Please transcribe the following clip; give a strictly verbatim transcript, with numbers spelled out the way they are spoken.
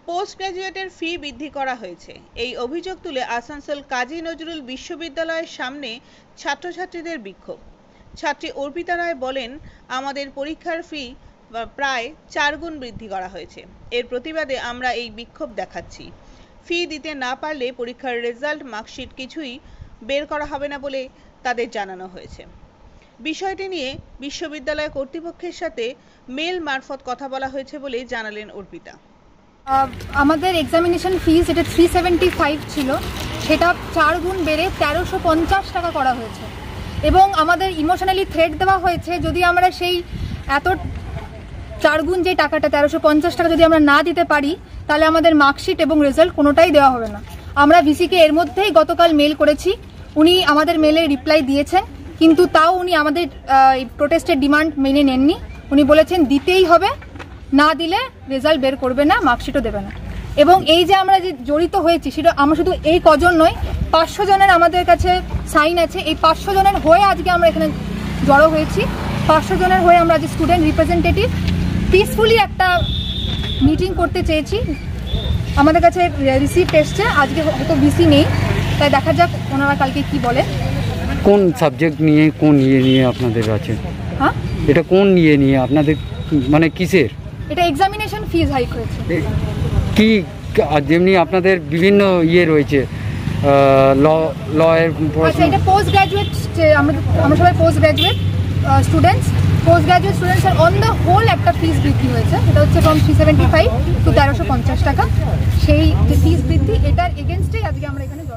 Post গ্রাজুয়েটের ফি বৃদ্ধি করা হয়েছে। এই অভিযোগ তুলে আসানসোল কাজী নজরুল বিশ্ববিদ্যালয়ের সামনে ছাত্রছাত্রীদের বিক্ষোভ। ছাত্রী অর্পিতা রায় বলেন, আমাদের পরীক্ষার ফি প্রায় চার গুণ বৃদ্ধি করা হয়েছে। এর প্রতিবাদে আমরা এই বিক্ষোভ দেখাচ্ছি। ফি দিতে না পারলে পরীক্ষার রেজাল্ট, মার্কশিট কিছুই বের করা হবে না বলে তাদের জানানো হয়েছে। বিষয়টি নিয়ে বিশ্ববিদ্যালয় কর্তৃপক্ষের সাথে মেল মারফত কথা বলা হয়েছে বলে জানালেন অর্পিতা। আমাদের এক্সামিনেশন ফিস যেটা থ্রি সেভেন্টি ফাইভ ছিল সেটা চার গুণ বেড়ে তেরোশো পঞ্চাশ টাকা করা হয়েছে এবং আমাদের ইমোশনালি থ্রেট দেওয়া হয়েছে, যদি আমরা সেই এত চার গুণ যে টাকাটা তেরোশো পঞ্চাশ টাকা যদি আমরা না দিতে পারি তাহলে আমাদের মার্কশিট এবং রেজাল্ট কোনোটাই দেওয়া হবে না। আমরা ভিসিকে এর মধ্যেই গতকাল মেল করেছি, উনি আমাদের মেলে রিপ্লাই দিয়েছেন, কিন্তু তাও উনি আমাদের প্রোটেস্টের ডিমান্ড মেনে নেননি। উনি বলেছেন দিতেই হবে, না দিলে রেজাল্ট বের করবে না, মার্কশিটও দেবে না। এবং এই যে আমরা যে জড়িত হয়েছি সেটা আমরা শুধু এই কজন নয়, পাঁচশো জনের আমাদের কাছে সাইন আছে। এই পাঁচশো জনের হয়ে আজকে আমরা এখানে জড়ো হয়েছি। পাঁচশো জনের হয়ে আমরা যে স্টুডেন্ট রিপ্রেজেন্টেটিভ পিসফুলি একটা মিটিং করতে চেয়েছি। আমাদের কাছে রিসিপ্ট এসছে, আজকে হয়তো ভিসি নেই, তাই দেখা যাক ওনারা কালকে কি বলে। কোন সাবজেক্ট নিয়ে, কোন ইয়ে নিয়ে আপনাদের আছে? হ্যাঁ, এটা কোন ইয়ে নিয়ে আপনাদের, মানে কিসের? এটা এক্সামিনেশন ফিস হাইক হয়েছে। কি যেমনি আপনাদের বিভিন্ন ইয়ে রয়েছে, ল ল এর আচ্ছা, এটা পোস্ট গ্রাজুয়েট, আমরা আমরা সবাই post graduate students. Post graduate স্টুডেন্টসের অন দ্য হোল একটা ফিস বৃদ্ধি হয়েছে, এটা হচ্ছে from three seventy five to তেরোশো পঞ্চাশ টাকা। সেই যে ফিস বৃদ্ধি, এটার এগেনস্টেই আজকে আমরা এখানে